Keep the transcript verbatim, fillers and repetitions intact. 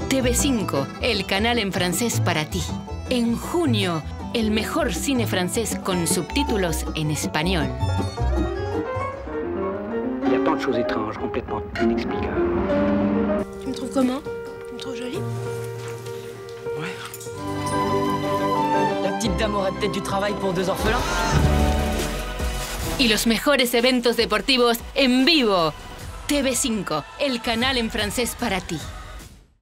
T V cinco, el canal en francés para ti. En junio, el mejor cine francés con subtítulos en español. Il y a tant de choses étranges, complètement inexplicables. Tu me trouves comment? Tu me trouves jolie? Ouais. La petite dame aurait peut-être du travail pour deux orphelins. Y los mejores eventos deportivos en vivo. T V cinco, el canal en francés para ti.